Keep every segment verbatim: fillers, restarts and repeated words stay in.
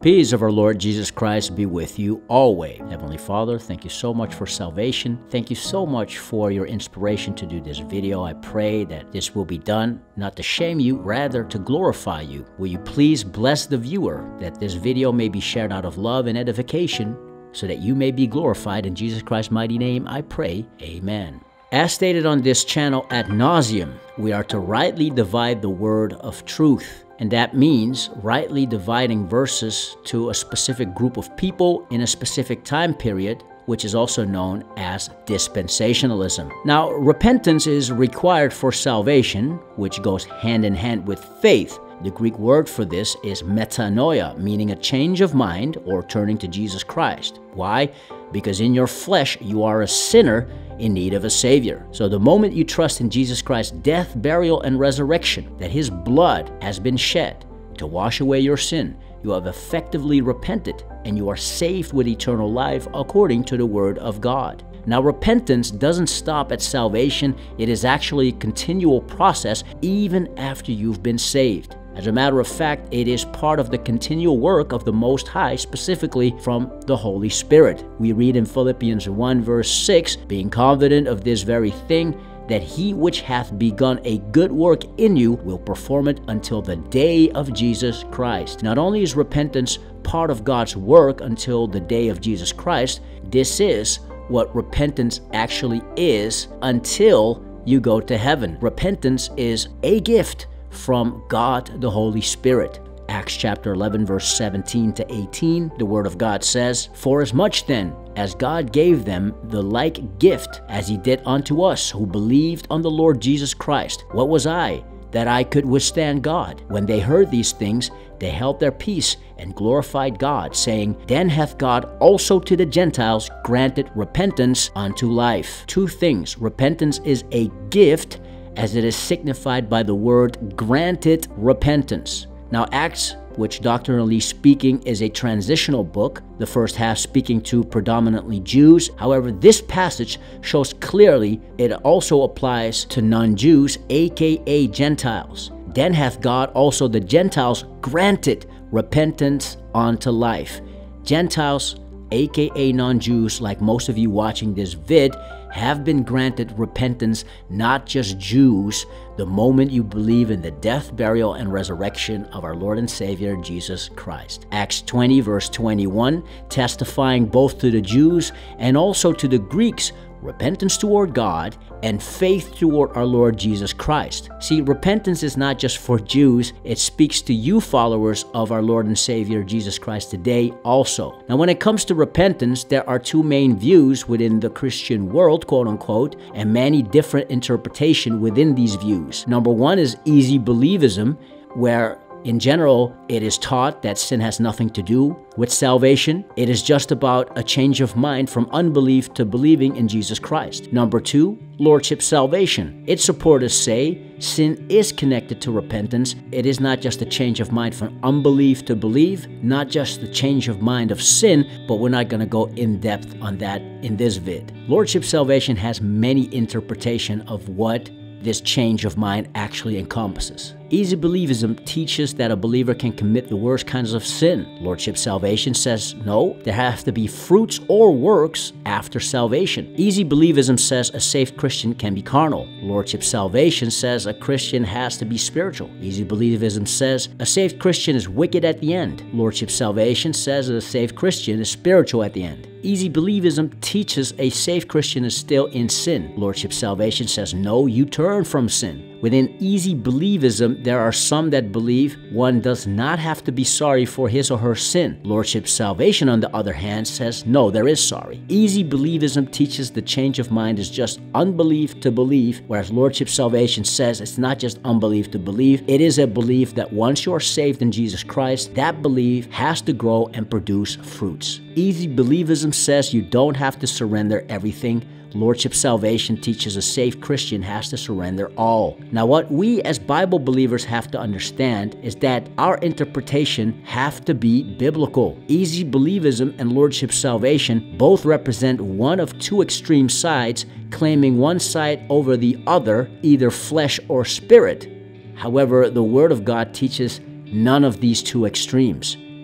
Peace of our Lord Jesus Christ be with you always. Heavenly Father, thank you so much for salvation. Thank you so much for your inspiration to do this video. I pray that this will be done, not to shame you, rather to glorify you. Will you please bless the viewer that this video may be shared out of love and edification so that you may be glorified. In Jesus Christ's mighty name, I pray. Amen. As stated on this channel ad nauseum, we are to rightly divide the word of truth. And that means rightly dividing verses to a specific group of people in a specific time period, which is also known as dispensationalism. Now, repentance is required for salvation, which goes hand in hand with faith. The Greek word for this is metanoia, meaning a change of mind or turning to Jesus Christ. Why? Because in your flesh, you are a sinner in need of a Savior. So the moment you trust in Jesus Christ's death, burial, and resurrection, that His blood has been shed to wash away your sin, you have effectively repented and you are saved with eternal life according to the Word of God. Now, repentance doesn't stop at salvation. It is actually a continual process even after you've been saved. As a matter of fact, it is part of the continual work of the Most High, specifically from the Holy Spirit. We read in Philippians one verse six, being confident of this very thing, that he which hath begun a good work in you will perform it until the day of Jesus Christ. Not only is repentance part of God's work until the day of Jesus Christ, this is what repentance actually is until you go to heaven. Repentance is a gift from God the Holy Spirit. Acts chapter eleven verse seventeen to eighteen, the Word of God says, "For as much then as God gave them the like gift as He did unto us who believed on the Lord Jesus Christ, what was I that I could withstand God? When they heard these things, they held their peace and glorified God, saying, Then hath God also to the Gentiles granted repentance unto life." Two things. Repentance is a gift, as it is signified by the word granted repentance. Now, Acts, which doctrinally speaking is a transitional book, the first half speaking to predominantly Jews. However, this passage shows clearly it also applies to non-Jews, aka Gentiles. Then hath God also the Gentiles granted repentance unto life. Gentiles, aka non-Jews, like most of you watching this vid, have been granted repentance, not just Jews, the moment you believe in the death, burial, and resurrection of our Lord and Savior, Jesus Christ. Acts twenty verse twenty-one, testifying both to the Jews and also to the Greeks, repentance toward God and faith toward our Lord Jesus Christ. See, repentance is not just for Jews, it speaks to you followers of our Lord and Savior Jesus Christ today also. Now, when it comes to repentance, there are two main views within the Christian world, quote unquote, and many different interpretations within these views. Number one is easy believism, where in general, it is taught that sin has nothing to do with salvation. It is just about a change of mind from unbelief to believing in Jesus Christ. Number two, Lordship salvation. Its supporters say sin is connected to repentance. It is not just a change of mind from unbelief to believe, not just the change of mind of sin, but we're not going to go in depth on that in this vid. Lordship salvation has many interpretations of what this change of mind actually encompasses. Easy believism teaches that a believer can commit the worst kinds of sin. Lordship salvation says no, there have to be fruits or works after salvation. Easy believism says a saved Christian can be carnal. Lordship salvation says a Christian has to be spiritual. Easy believism says a saved Christian is wicked at the end. Lordship salvation says that a saved Christian is spiritual at the end. Easy believism teaches a saved Christian is still in sin. Lordship salvation says no, you turn from sin. Within easy believism, there are some that believe one does not have to be sorry for his or her sin. Lordship salvation, on the other hand, says no, there is sorry. Easy believism teaches the change of mind is just unbelief to believe, whereas Lordship salvation says it's not just unbelief to believe, it is a belief that once you are saved in Jesus Christ, that belief has to grow and produce fruits. Easy believism says you don't have to surrender everything. Lordship salvation teaches a saved Christian has to surrender all. Now, what we as Bible believers have to understand is that our interpretation have to be biblical. Easy believism and Lordship salvation both represent one of two extreme sides, claiming one side over the other, either flesh or spirit. However, the Word of God teaches none of these two extremes.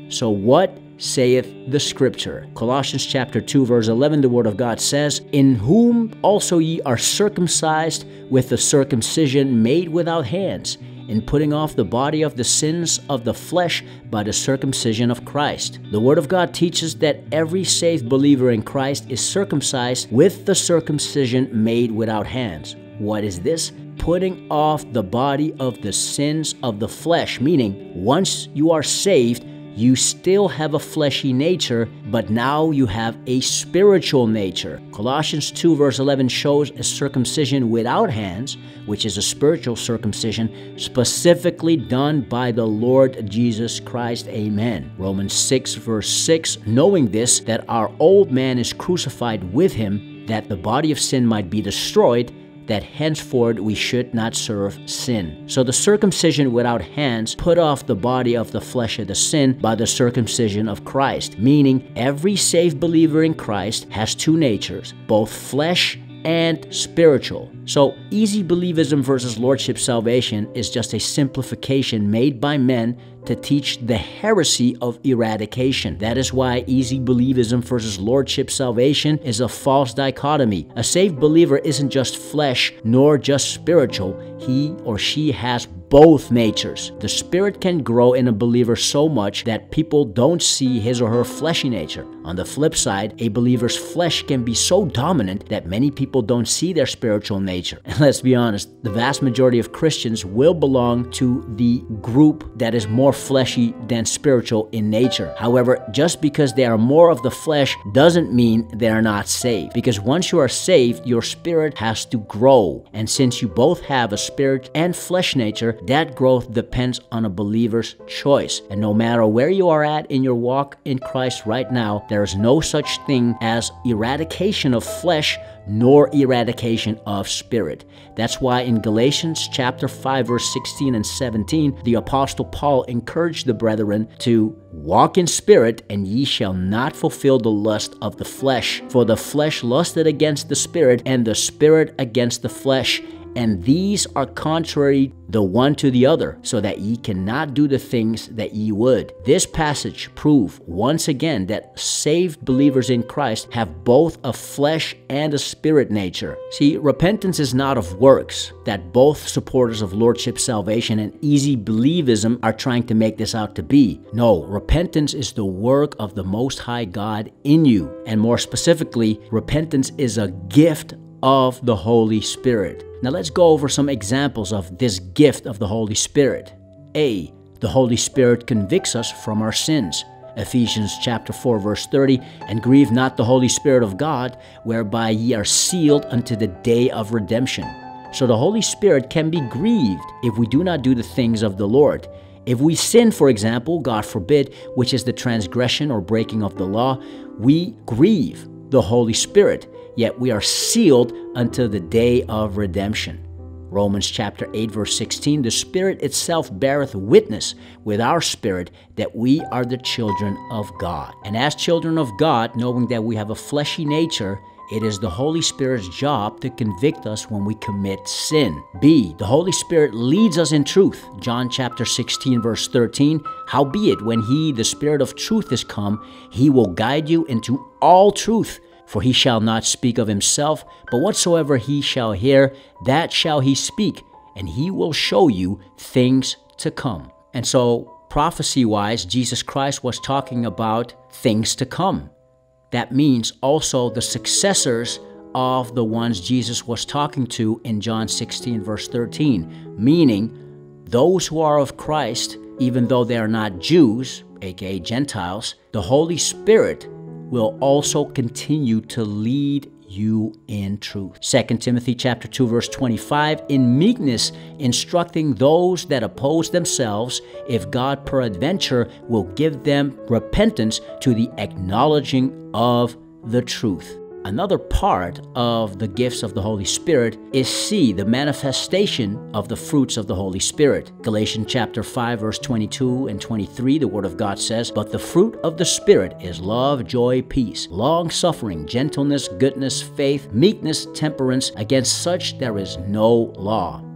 So what saith the Scripture? Colossians chapter two, verse eleven, the Word of God says, "In whom also ye are circumcised with the circumcision made without hands, in putting off the body of the sins of the flesh by the circumcision of Christ." The Word of God teaches that every saved believer in Christ is circumcised with the circumcision made without hands. What is this? Putting off the body of the sins of the flesh, meaning once you are saved, you still have a fleshy nature, but now you have a spiritual nature. Colossians two verse eleven shows a circumcision without hands, which is a spiritual circumcision, specifically done by the Lord Jesus Christ. Amen. Romans six verse six, knowing this, that our old man is crucified with him, that the body of sin might be destroyed, that henceforth we should not serve sin. So the circumcision without hands put off the body of the flesh of the sin by the circumcision of Christ, meaning every saved believer in Christ has two natures, both flesh and spiritual. So easy believism versus lordship salvation is just a simplification made by men to teach the heresy of eradication. That is why easy believism versus lordship salvation is a false dichotomy. A saved believer isn't just flesh nor just spiritual. He or she has both natures. The spirit can grow in a believer so much that people don't see his or her fleshy nature. On the flip side, a believer's flesh can be so dominant that many people don't see their spiritual nature. And let's be honest, the vast majority of Christians will belong to the group that is more fleshy than spiritual in nature. However, just because they are more of the flesh doesn't mean they are not saved. Because once you are saved, your spirit has to grow. And since you both have a spirit and flesh nature, that growth depends on a believer's choice. And no matter where you are at in your walk in Christ right now, there is no such thing as eradication of flesh nor eradication of spirit. That's why in Galatians chapter five verse sixteen and seventeen, the Apostle Paul encouraged the brethren to walk in spirit, and ye shall not fulfill the lust of the flesh. For the flesh lusted against the spirit, and the spirit against the flesh, and these are contrary the one to the other, so that ye cannot do the things that ye would. This passage proves once again that saved believers in Christ have both a flesh and a spirit nature. See, repentance is not of works, that both supporters of lordship salvation and easy believism are trying to make this out to be. No, repentance is the work of the Most High God in you. And more specifically, repentance is a gift of the Holy Spirit. Now let's go over some examples of this gift of the Holy Spirit. A. The Holy Spirit convicts us from our sins. Ephesians chapter four verse thirty, and grieve not the Holy Spirit of God, whereby ye are sealed unto the day of redemption. So the Holy Spirit can be grieved if we do not do the things of the Lord. If we sin, for example, God forbid, which is the transgression or breaking of the law, we grieve the Holy Spirit, yet we are sealed until the day of redemption. Romans chapter eight verse sixteen, the Spirit itself beareth witness with our spirit that we are the children of God. And as children of God, knowing that we have a fleshy nature, it is the Holy Spirit's job to convict us when we commit sin. B. The Holy Spirit leads us in truth. John chapter sixteen verse thirteen, howbeit when he, the Spirit of truth, is come, he will guide you into all truth. For he shall not speak of himself, but whatsoever he shall hear, that shall he speak, and he will show you things to come. And so, prophecy-wise, Jesus Christ was talking about things to come. That means also the successors of the ones Jesus was talking to in John sixteen verse thirteen, meaning those who are of Christ, even though they are not Jews, aka Gentiles, the Holy Spirit will also continue to lead you in truth. Second Timothy chapter two verse twenty-five, in meekness instructing those that oppose themselves, if God peradventure will give them repentance to the acknowledging of the truth. Another part of the gifts of the Holy Spirit is C, the manifestation of the fruits of the Holy Spirit. Galatians chapter five verse twenty-two and twenty-three, the Word of God says, but the fruit of the Spirit is love, joy, peace, long-suffering, gentleness, goodness, faith, meekness, temperance. Against such there is no law.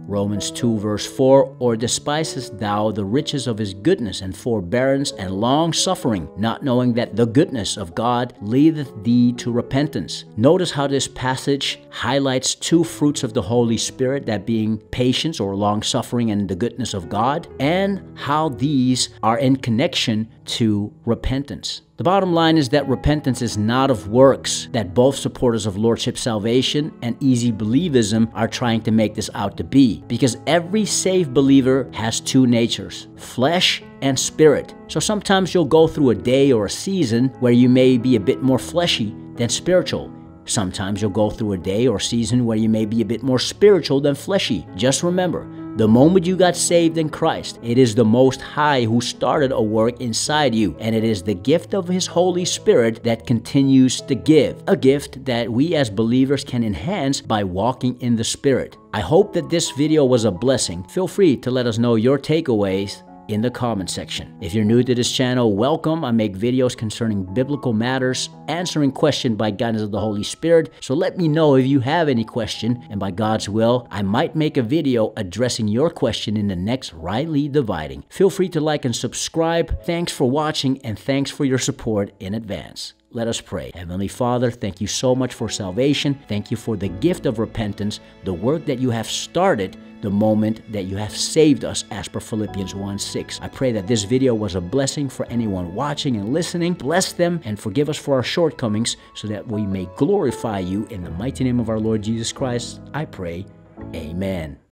Romans two verse four, or despisest thou the riches of his goodness and forbearance and long suffering, not knowing that the goodness of God leadeth thee to repentance? Notice how this passage highlights two fruits of the Holy Spirit, that being patience or long suffering and the goodness of God, and how these are in connection to repentance. The bottom line is that repentance is not of works, that both supporters of Lordship salvation and easy believism are trying to make this out to be, because every saved believer has two natures, flesh and spirit. So sometimes you'll go through a day or a season where you may be a bit more fleshy than spiritual. Sometimes you'll go through a day or season where you may be a bit more spiritual than fleshy. Just remember, the moment you got saved in Christ, it is the Most High who started a work inside you, and it is the gift of His Holy Spirit that continues to give, a gift that we as believers can enhance by walking in the Spirit. I hope that this video was a blessing. Feel free to let us know your takeaways in the comment section. If you're new to this channel, welcome. I make videos concerning biblical matters, answering questions by guidance of the Holy Spirit. So let me know if you have any question, and by God's will, I might make a video addressing your question in the next Rightly Dividing. Feel free to like and subscribe. Thanks for watching, and thanks for your support in advance. Let us pray. Heavenly Father, thank you so much for salvation. Thank you for the gift of repentance, the work that you have started the moment that you have saved us, as per Philippians one six. I pray that this video was a blessing for anyone watching and listening. Bless them and forgive us for our shortcomings, so that we may glorify you. In the mighty name of our Lord Jesus Christ, I pray. Amen.